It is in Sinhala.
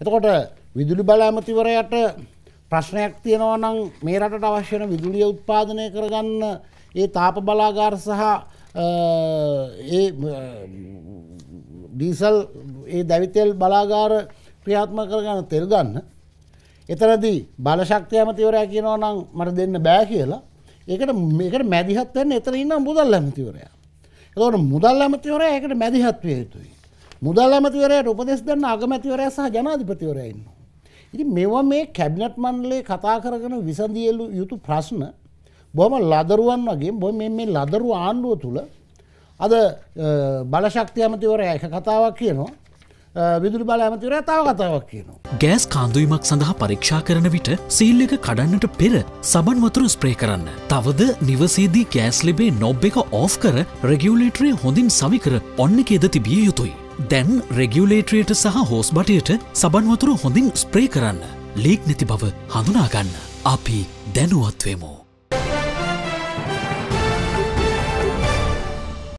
එතකොට විදුලි බල ඇමතිවරයාට ප්‍රශ්නයක් තියෙනවා නම් මේ රටට අවශ්‍ය වෙන විදුලිය උත්පාදනය කරගන්න ඒ තාප බලාගාර සහ ඒ ඩීසල් ඒ දැවිතෙල් බලාගාර ක්‍රියාත්මක කරගන්න තෙල් ගන්න. එතනදී බල ශක්තිය ඇමතිවරයා කියනවා නම් මට දෙන්න බෑ කියලා. මේකට මැදිහත් වෙන්න එතන ඉන්න මුදල් ඇමතිවරයා. එතකොට මුදල් ඇමතිවරයා ඒකට මැදිහත් විය යුතුයි. මුදල් ඇමතිවරයාට උපදෙස් දෙන්න අගමැතිවරයා සහ ජනාධිපතිවරයා ඉන්නවා. ඉතින් මේවා මේ කැබිනට් මණ්ඩලයේ කතා කරගෙන විසඳිය යුතු ප්‍රශ්න බොහොම ලදරුවන් වගේ මේ ලදරු ආණ්ඩුව තුල අද බල ශක්තිය ඇමතිවරයා එක කතාවක් කියනවා. විදුලි බල ඇමතිවරයා තව කතාවක් කියනවා. ගෑස් කාන්දුවීමක් සඳහා පරීක්ෂා කරන විට සීල් එක කඩන්නට පෙර සබන් වතුර ස්ප්‍රේ කරන්න. තවද නිවසේදී ගෑස් ලිබේ නොබ් එක ඕෆ් කර රෙගියුලේටරය හොඳින් සවිකර ඔන්න එකේද තිබිය යුතුයි. දැන් රෙගියුලේටරයට සහ හෝස් බටයට සබන් වතුර හොඳින් ස්ප්‍රේ කරන්න. ලීක් නැති බව හඳුනාගන්න. අපි දැනුවත් වෙමු.